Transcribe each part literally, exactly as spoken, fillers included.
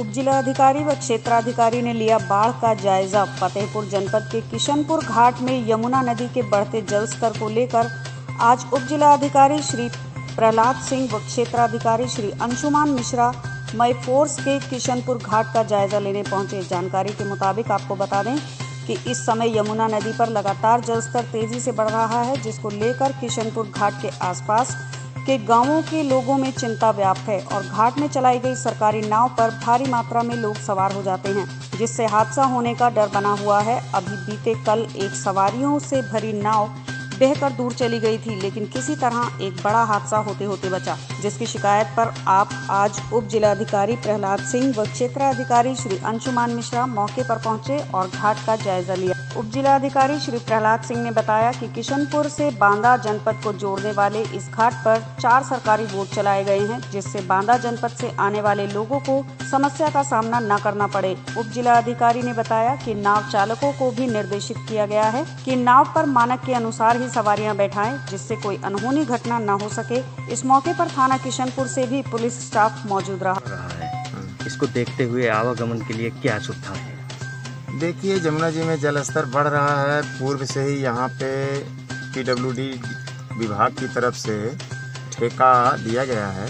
उपजिलाधिकारी व क्षेत्राधिकारी ने लिया बाढ़ का जायजा। फतेहपुर जनपद के किशनपुर घाट में यमुना नदी के बढ़ते जलस्तर को लेकर आज उपजिलाधिकारी श्री प्रहलाद सिंह व क्षेत्राधिकारी श्री अंशुमान मिश्रा मई फोर्स के किशनपुर घाट का जायजा लेने पहुंचे। जानकारी के मुताबिक आपको बता दें कि इस समय यमुना नदी पर लगातार जलस्तर तेजी से बढ़ रहा है, जिसको लेकर किशनपुर घाट के आसपास के गांवों के लोगों में चिंता व्याप्त है और घाट में चलाई गई सरकारी नाव पर भारी मात्रा में लोग सवार हो जाते हैं, जिससे हादसा होने का डर बना हुआ है। अभी बीते कल एक सवारियों से भरी नाव बहकर दूर चली गई थी, लेकिन किसी तरह एक बड़ा हादसा होते होते बचा, जिसकी शिकायत पर आप आज उप जिलाधिकारी प्रहलाद सिंह व क्षेत्राधिकारी श्री अंशुमान मिश्रा मौके पर पहुंचे और घाट का जायजा लिया। उप जिलाधिकारी श्री प्रहलाद सिंह ने बताया कि किशनपुर से बांदा जनपद को जोड़ने वाले इस घाट पर चार सरकारी बोट चलाए गए हैं, जिससे बांदा जनपद से आने वाले लोगों को समस्या का सामना न करना पड़े। उप जिलाधिकारी ने बताया कि नाव चालकों को भी निर्देशित किया गया है कि नाव पर मानक के अनुसार ही सवारियां बैठाएं, जिससे कोई अनहोनी घटना न हो सके। इस मौके पर थाना किशनपुर से भी पुलिस स्टाफ मौजूद रहा, रहा है। इसको देखते हुए आवागमन के लिए क्या सुविधा है? देखिए, जमुना जी में जलस्तर बढ़ रहा है। पूर्व से ही यहाँ पे पीडब्ल्यूडी विभाग की तरफ से ठेका दिया गया है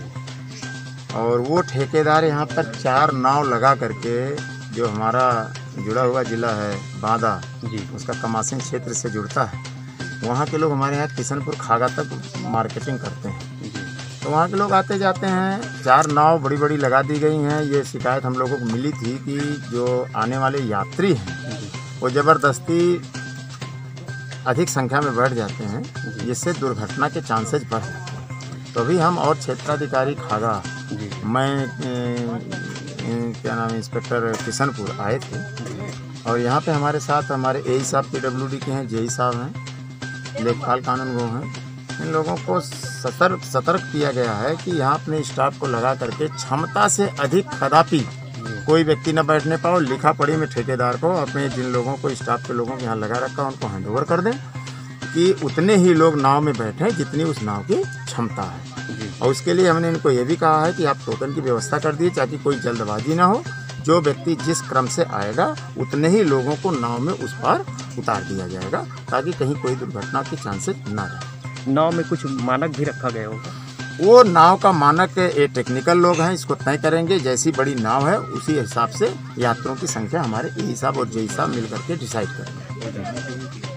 और वो ठेकेदार यहाँ पर चार नाव लगा करके, जो हमारा जुड़ा हुआ ज़िला है बांदा जी, उसका कमासिन क्षेत्र से जुड़ता है, वहाँ के लोग हमारे यहाँ किशनपुर खागा तक मार्केटिंग करते हैं। तो वहाँ के लोग आते जाते हैं। चार नाव बड़ी बड़ी लगा दी गई हैं। ये शिकायत हम लोगों को मिली थी कि जो आने वाले यात्री हैं वो ज़बरदस्ती अधिक संख्या में बढ़ जाते हैं, जिससे दुर्घटना के चांसेस बढ़ जाते हैं। तो अभी हम और क्षेत्राधिकारी खागा, मैं ए, क्या नाम इंस्पेक्टर किशनपुर आए थे और यहाँ पे हमारे साथ हमारे ए साहब पीडब्ल्यूडी के हैं, जे साहब हैं, लेखपाल कानून गो हैं। इन लोगों को सतर्क सतर्क किया गया है कि यहाँ अपने स्टाफ को लगा करके क्षमता से अधिक कदापि कोई व्यक्ति न बैठने पाओ। लिखा पढ़ी में ठेकेदार को अपने जिन लोगों को स्टाफ के लोगों को यहाँ लगा रखा उनको हैंडओवर कर दें कि उतने ही लोग नाव में बैठें जितनी उस नाव की क्षमता है। और उसके लिए हमने इनको ये भी कहा है कि आप टोकन की व्यवस्था कर दिए ताकि कोई जल्दबाजी ना हो। जो व्यक्ति जिस क्रम से आएगा उतने ही लोगों को नाव में उस पार उतार दिया जाएगा, ताकि कहीं कोई दुर्घटना के चांसेस ना रहे। नाव में कुछ मानक भी रखा गया होगा? वो नाव का मानक ये टेक्निकल लोग हैं, इसको तय करेंगे। जैसी बड़ी नाव है उसी हिसाब से यात्रियों की संख्या हमारे ए साहब और जे साहब मिल करके डिसाइड करेंगे।